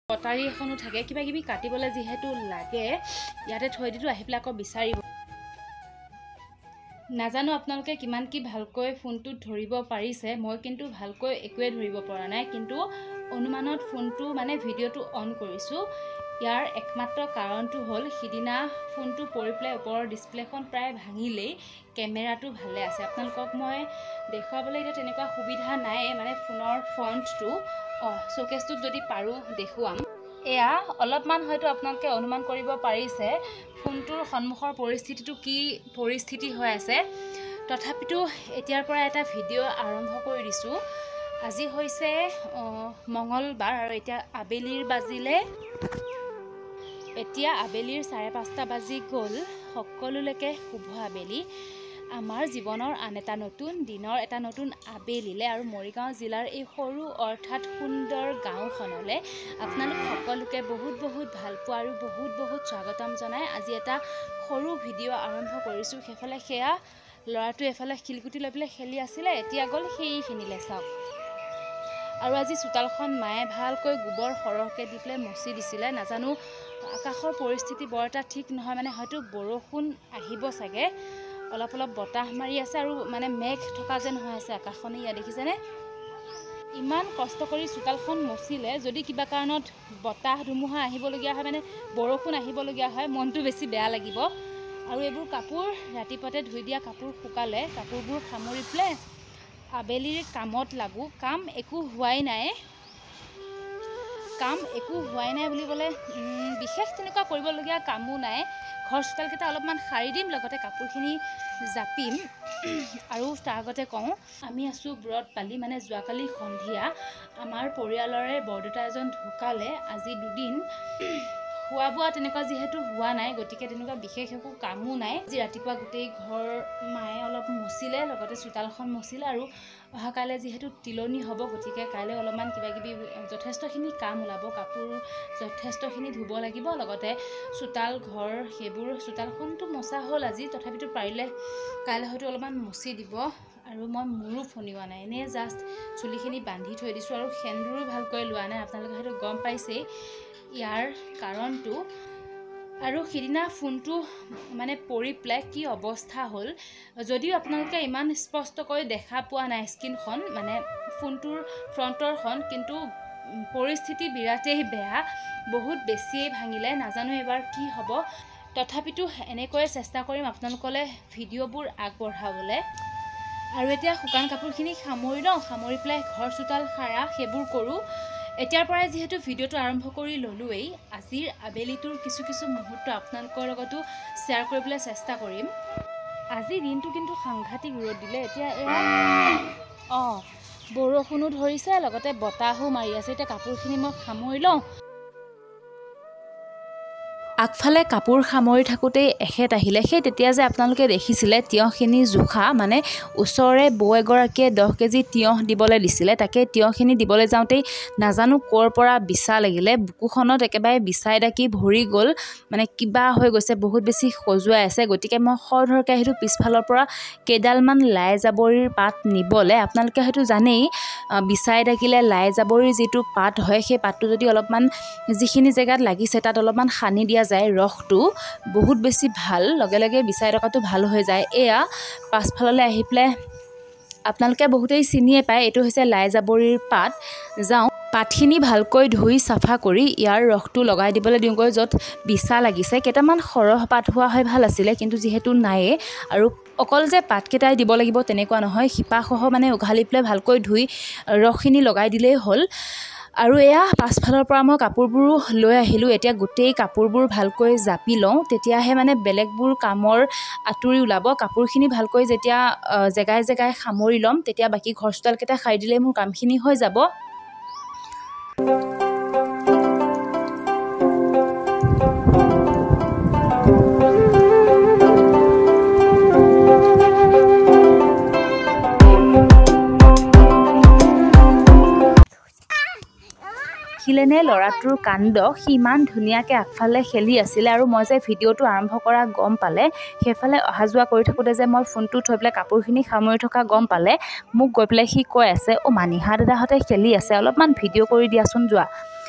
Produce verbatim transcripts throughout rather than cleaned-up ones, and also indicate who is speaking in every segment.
Speaker 1: কটাৰী এখনো থাকে কিবা কিবি কাটিবলৈ যেহেতু লাগে ইয়াতে থৈ দিটো আহি পেলাই আকৌ বিচাৰিব নাজানো আপোনালোকে কিমান কি ভালকৈ ফোনটো ধৰিব পাৰিছে মই কিন্তু ভালকৈ একোৱে ধৰিব পৰা নাই কিন্তু অনুমানত ফোনটো মানে ভিডিঅ'টো অন কৰিছো ইয়াৰ একমাত্ৰ কাৰণটো হ'ল সিদিনা ফোনটো পৰি পেলাই ওপৰৰ ডিসপ্লেখন প্ৰায় ভাঙিলেই কেমেৰাটো ভালে আছে আপোনালোকক মই দেখুৱাবলৈ এটা তেনেকুৱা সুবিধা নাই মানে ফোনৰ ফ্ৰণ্টটো অ শোকেছটোত যদি পাৰো দেখুৱাম এয়া অলপমান হয়তো আপোনালোকে অনুমান কৰিব পাৰিছে ফোনটোৰ সন্মুখৰ পৰিস্থিতিটো কি পৰিস্থিতি হৈ আছে তথাপিতো এতিয়াৰ পৰা এটা ভিডিঅ' আৰম্ভ কৰি দিছো আজি হৈছে মঙ্গলবাৰ আৰু এতিয়া আবেলিৰ বাজিলে এতিয়া আবেলিৰ চাৰে পাঁচটা বাজি গ'ল সকলোলৈকে শুভ আবেলি আমাৰ জীৱনৰ আন এটা নতুন দিনৰ এটা নতুন আবেলিলে আৰু মৰিগাঁও জিলাৰ এই সৰু অৰ্থাৎ সুন্দৰ গাঁওখনলৈ আপোনালোক সকলোকে বহুত বহুত ভাল পোৱা আৰু বহুত বহুত স্বাগতম জনাই আজি এটা সৰু ভিডিঅ' আৰম্ভ কৰিছোঁ সেফালে সেয়া ল'ৰাটো এফালে খিলগুটি লৈ পেলাই খেলি আছিলে এতিয়া গ'ল সেইখিনিলে চাওক আৰু আজি চোতালখন মায়ে ভালকৈ গোবৰ সৰহকৈ দি পেলাই মচি দিছিলে নাজানো আকাশৰ পৰিস্থিতি বৰ এটা ঠিক নহয় মানে হয়তো বৰষুণ আহিব চাগে অলপ অলপ বতাহ মাৰি আছে আৰু মানে মেঘ থকা যেন হৈ আছে আকাশখনে ইয়া দেখিছেনে ইমান কষ্ট কৰি চোতালখন মচিলে যদি কিবা কাৰণত বতাহ ধুমুহা আহিবলগীয়া হয় মানে বৰষুণ আহিবলগীয়া হয় মনটো বেছি বেয়া লাগিব আৰু এইবোৰ কাপোৰ ৰাতিপুৱাতে ধুই দিয়া কাপোৰ শুকালে কাপোৰবোৰ সামৰি পেলাই আবেলিৰ কামত লাগো কাম একো হোৱাই নাই কাম একো হোৱাই নাই বুলিবলৈ বিশেষ তেনেকুৱা কৰিবলগীয়া কামো নাই ঘৰ চোতালকেইটা অলপমান সাৰি দিম লগতে কাপোৰখিনি জাপিম আৰু তাৰ আগতে কওঁ আমি আছোঁ ব্ৰত পালি মানে যোৱাকালি সন্ধিয়া আমাৰ পৰিয়ালৰে বৰদেউতা এজন ঢুকালে আজি দুদিন খোৱা বোৱা তেনেকুৱা যিহেতু হোৱা নাই গতিকে তেনেকুৱা বিশেষ একো কামো নাই আজি ৰাতিপুৱা গোটেই ঘৰ মায়ে অলপ মচিলে লগতে চোতালখন মচিলে আৰু অহাকাইলৈ যিহেতু তিলনি হ'ব গতিকে কাইলৈ অলপমান কিবা কিবি যথেষ্টখিনি কাম ওলাব কাপোৰ যথেষ্টখিনি ধুব লাগিব লগতে চোতাল ঘৰ সেইবোৰ চোতালখনটো মচা হ'ল আজি তথাপিতো পাৰিলে কাইলৈ হয়তো অলপমান মচি দিব আৰু মই মোৰো ফনিওৱা নাই এনেই জাষ্ট চুলিখিনি বান্ধি থৈ দিছোঁ আৰু সেন্দুৰো ভালকৈ লোৱা নাই আপোনালোকে হয়তো গম পাইছেই ইয়াৰ কাৰণটো আৰু সিদিনা ফোনটো মানে পৰি পেলাই কি অৱস্থা হ'ল যদিও আপোনালোকে ইমান স্পষ্টকৈ দেখা পোৱা নাই স্ক্ৰীনখন মানে ফোনটোৰ ফ্ৰণ্টৰখন কিন্তু পৰিস্থিতি বিৰাটেই বেয়া বহুত বেছিয়ে ভাঙিলে নাজানো এবাৰ কি হ'ব তথাপিতো এনেকৈয়ে চেষ্টা কৰিম আপোনালোকলৈ ভিডিঅ'বোৰ আগবঢ়াবলৈ আৰু এতিয়া শুকান কাপোৰখিনি সামৰি লওঁ সামৰি পেলাই ঘৰ চোতাল সাৰা সেইবোৰ কৰোঁ এতিয়াৰ পৰাই যেহেতু ভিডিঅ'টো আৰম্ভ কৰি ল'লোৱেই আজিৰ আবেলিটোৰ কিছু কিছু মুহূৰ্ত আপোনালোকৰ লগতো শ্বেয়াৰ কৰিবলৈ চেষ্টা কৰিম আজি দিনটো কিন্তু সাংঘাতিক ৰ'দ দিলে এতিয়া এয়া অঁ বৰষুণো ধৰিছে লগতে বতাহো মাৰি আছে এতিয়া কাপোৰখিনি মই সামৰি লওঁ আগফালে কাপোৰ সামৰি থাকোঁতেই এখেত আহিলে সেই তেতিয়া যে আপোনালোকে দেখিছিলে তিয়ঁহখিনি জোখা মানে ওচৰৰে বৌ এগৰাকীয়ে দহ কেজি তিয়ঁহ দিবলৈ দিছিলে তাকে তিয়ঁহখিনি দিবলৈ যাওঁতেই নাজানো ক'ৰ পৰা বিচা লাগিলে বুকুখনত একেবাৰে বিচাই ডাকি ভৰি গ'ল মানে কিবা হৈ গৈছে বহুত বেছি খজুৱাই আছে গতিকে মই খৰধৰকৈ আহিলোঁ পিছফালৰ পৰা কেইডালমান লাই জাবৰিৰ পাত নিবলৈ আপোনালোকে হয়তো জানেই বিচাই ডাকিলে লাই জাবৰিৰ যিটো পাত হয় সেই পাতটো যদি অলপমান যিখিনি জেগাত লাগিছে তাত অলপমান সানি দিয়া যায় ৰসটো বহুত বেছি ভাল লগে লগে বিচাই ৰখাটো ভাল হৈ যায় এয়া পাছফাললৈ আহি পেলাই আপোনালোকে বহুতেই চিনিয়ে পায় এইটো হৈছে লাই জাবৰিৰ পাত যাওঁ পাতখিনি ভালকৈ ধুই চাফা কৰি ইয়াৰ ৰসটো লগাই দিবলৈ দিওঁগৈ য'ত বিচা লাগিছে কেইটামান সৰহ পাত হোৱা হয় ভাল আছিলে কিন্তু যিহেতু নায়ে আৰু অকল যে পাতকেইটাই দিব লাগিব তেনেকুৱা নহয় শিপাসহ মানে উঘালি পেলাই ভালকৈ ধুই ৰসখিনি লগাই দিলেই হ'ল আৰু এয়া পাছফালৰ পৰা মই কাপোৰবোৰো লৈ আহিলোঁ এতিয়া গোটেই কাপোৰবোৰ ভালকৈ জাপি লওঁ তেতিয়াহে মানে বেলেগবোৰ কামৰ আঁতৰি ওলাব কাপোৰখিনি ভালকৈ যেতিয়া জেগাই জেগাই সামৰি ল'ম তেতিয়া বাকী ঘৰ চোতালকেইটা সাৰি দিলেই মোৰ কামখিনি হৈ যাব দেখিলেনে ল'ৰাটোৰ কাণ্ড সি ইমান ধুনীয়াকৈ আগফালে খেলি আছিলে আৰু মই যে ভিডিঅ'টো আৰম্ভ কৰা গম পালে সেইফালে অহা যোৱা কৰি থাকোঁতে যে মই ফোনটো থৈ পেলাই কাপোৰখিনি সামৰি থকা গম পালে মোক গৈ পেলাই সি কৈ আছে অ' মানিহা দাদাহঁতে খেলি আছে অলপমান ভিডিঅ' কৰি দিয়াচোন যোৱা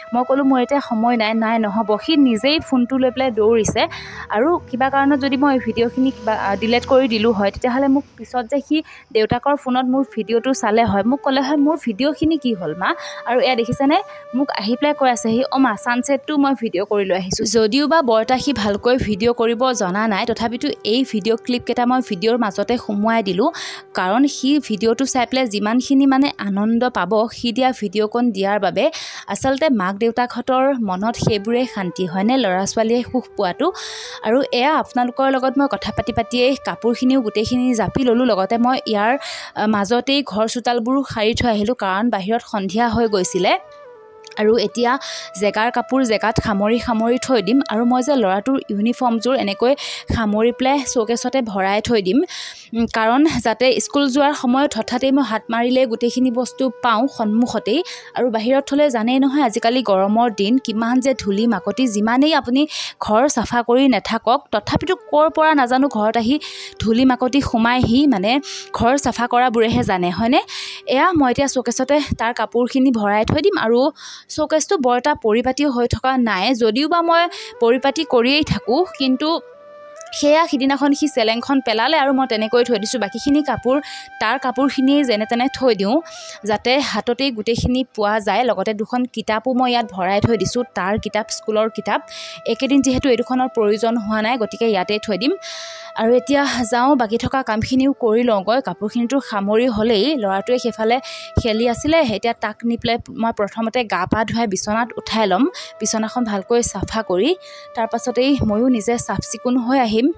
Speaker 1: মই ক'লোঁ মোৰ এতিয়া সময় নাই নাই নহ'ব সি নিজেই ফোনটো লৈ পেলাই দৌৰিছে আৰু কিবা কাৰণত যদি মই ভিডিঅ'খিনি কিবা ডিলেট কৰি দিলোঁ হয় তেতিয়াহ'লে মোক পিছত যে সি দেউতাকৰ ফোনত মোৰ ভিডিঅ'টো চালে হয় মোক ক'লে হয় মোৰ ভিডিঅ'খিনি কি হ'ল মা আৰু এয়া দেখিছেনে মোক আহি পেলাই কৈ আছে সি অ' মা ছানছেটটো মই ভিডিঅ' কৰি লৈ আহিছোঁ যদিও বা বৰটা সি ভালকৈ ভিডিঅ' কৰিব জনা নাই তথাপিতো এই ভিডিঅ' ক্লিপকেইটা মই ভিডিঅ'ৰ মাজতে সোমোৱাই দিলোঁ কাৰণ সি ভিডিঅ'টো চাই পেলাই যিমানখিনি মানে আনন্দ পাব সি দিয়া ভিডিঅ'কণ দিয়াৰ বাবে আচলতে মাক দেউতাকহঁতৰ মনত সেইবোৰেই শান্তি হয়নে ল'ৰা ছোৱালীয়ে সুখ পোৱাটো আৰু এয়া আপোনালোকৰ লগত মই কথা পাতি পাতিয়েই কাপোৰখিনিও গোটেইখিনি জাপি ল'লোঁ লগতে মই ইয়াৰ মাজতেই ঘৰ চোতালবোৰো সাৰি থৈ আহিলোঁ কাৰণ বাহিৰত সন্ধিয়া হৈ গৈছিলে আৰু এতিয়া জেগাৰ কাপোৰ জেগাত সামৰি সামৰি থৈ দিম আৰু মই যে ল'ৰাটোৰ ইউনিফৰ্মযোৰ এনেকৈ সামৰি পেলাই শ্ব'কেছতে ভৰাই থৈ দিম কাৰণ যাতে স্কুল যোৱাৰ সময়ত হঠাতেই মই হাত মাৰিলে গোটেইখিনি বস্তু পাওঁ সন্মুখতেই আৰু বাহিৰত থ'লে জানেই নহয় আজিকালি গৰমৰ দিন কিমান যে ধূলি মাকতি যিমানেই আপুনি ঘৰ চাফা কৰি নাথাকক তথাপিতো ক'ৰ পৰা নাজানো ঘৰত আহি ধূলি মাকতি সোমাইহি মানে ঘৰ চাফা কৰাবোৰেহে জানে হয়নে এয়া মই এতিয়া শ্ব'কেছতে তাৰ কাপোৰখিনি ভৰাই থৈ দিম আৰু শ্ব'কেছটো বৰ এটা পৰিপাটিও হৈ থকা নাই যদিও বা মই পৰিপাটি কৰিয়েই থাকোঁ কিন্তু সেয়া সিদিনাখন সি চেলেংখন পেলালে আৰু মই তেনেকৈ থৈ দিছোঁ বাকীখিনি কাপোৰ তাৰ কাপোৰখিনিয়ে যেনে তেনে থৈ দিওঁ যাতে হাততেই গোটেইখিনি পোৱা যায় লগতে দুখন কিতাপো মই ইয়াত ভৰাই থৈ দিছোঁ তাৰ কিতাপ স্কুলৰ কিতাপ একেদিন যিহেতু এই দুখনৰ প্ৰয়োজন হোৱা নাই গতিকে ইয়াতেই থৈ দিম আৰু এতিয়া যাওঁ বাকী থকা কামখিনিও কৰি লওঁগৈ কাপোৰখিনিতো সামৰি হ'লেই ল'ৰাটোৱে সেইফালে খেলি আছিলে এতিয়া তাক নি পেলাই মই প্ৰথমতে গা পা ধুৱাই বিচনাত উঠাই ল'ম বিচনাখন ভালকৈ চাফা কৰি তাৰপাছতেই ময়ো নিজে চাফ চিকুণ হৈ আহিম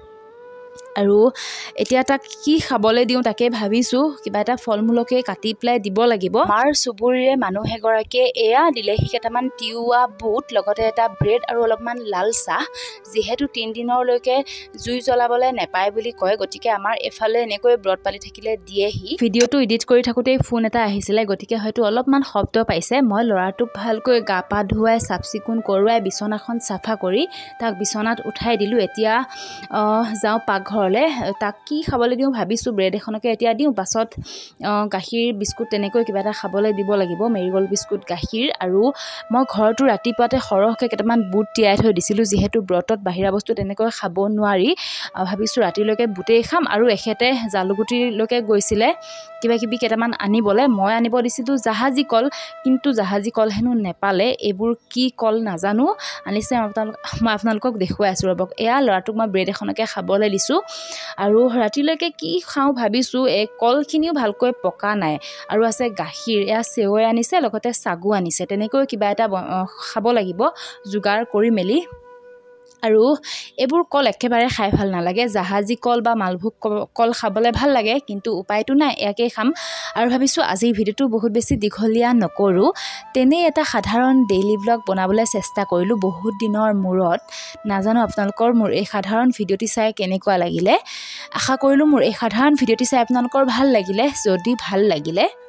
Speaker 1: আৰু এতিয়া তাক কি খাবলৈ দিওঁ তাকে ভাবিছোঁ কিবা এটা ফল মূলকে কাটি পেলাই দিব লাগিব আমাৰ চুবুৰীৰে মানুহ এগৰাকীয়ে এয়া দিলেহি কেইটামান তিওৱা বুট লগতে এটা ব্ৰেড আৰু অলপমান লাল চাহ যিহেতু তিনিদিনৰলৈকে জুই জ্বলাবলৈ নেপায় বুলি কয় গতিকে আমাৰ এফালে এনেকৈ ব্ৰত পালি থাকিলে দিয়েহি ভিডিঅ'টো এডিট কৰি থাকোঁতেই ফোন এটা আহিছিলে গতিকে হয়তো অলপমান শব্দ পাইছে মই ল'ৰাটোক ভালকৈ গা পা ধুৱাই চাফ চিকুণ কৰোৱাই বিচনাখন চাফা কৰি তাক বিচনাত উঠাই দিলোঁ এতিয়া যাওঁ পাকঘৰ তাক কি খাবলৈ দিওঁ ভাবিছোঁ ব্ৰেড এখনকে এতিয়া দিওঁ পাছত গাখীৰ বিস্কুট তেনেকৈ কিবা এটা খাবলৈ দিব লাগিব মেৰিগ'ল্ড বিস্কুট গাখীৰ আৰু মই ঘৰটো ৰাতিপুৱাতে সৰহকৈ কেইটামান বুট তিয়াই থৈ দিছিলোঁ যিহেতু ব্ৰতত বাহিৰা বস্তু তেনেকৈ খাব নোৱাৰি ভাবিছোঁ ৰাতিলৈকে বুটেই খাম আৰু এখেতে জালুগুটিলৈকে গৈছিলে কিবা কিবি কেইটামান আনিবলৈ মই আনিব দিছিলোঁ জাহাজী কল কিন্তু জাহাজী কল হেনো নেপালে এইবোৰ কি কল নাজানো আনিছে মই আপোনালোকক দেখুৱাই আছোঁ ৰ'বক এয়া ল'ৰাটোক মই ব্ৰেড এখনকে খাবলৈ দিছোঁ আৰু ৰাতিলৈকে কি খাওঁ ভাবিছোঁ এই কলখিনিও ভালকৈ পকা নাই আৰু আছে গাখীৰ এয়া চেৱৈ আনিছে লগতে চাগু আনিছে তেনেকৈ কিবা এটা খাব লাগিব যোগাৰ কৰি মেলি আৰু এইবোৰ কল একেবাৰে খাই ভাল নালাগে জাহাজী কল বা মালভোগ কল খাবলৈ ভাল লাগে কিন্তু উপায়টো নাই ইয়াকেই খাম আৰু ভাবিছোঁ আজিৰ ভিডিঅ'টো বহুত বেছি দীঘলীয়া নকৰোঁ তেনেই এটা সাধাৰণ ডেইলি ব্লগ বনাবলৈ চেষ্টা কৰিলোঁ বহুত দিনৰ মূৰত নাজানো আপোনালোকৰ মোৰ এই সাধাৰণ ভিডিঅ'টি চাই কেনেকুৱা লাগিলে আশা কৰিলোঁ মোৰ এই সাধাৰণ ভিডিঅ'টি চাই আপোনালোকৰ ভাল লাগিলে যদি ভাল লাগিলে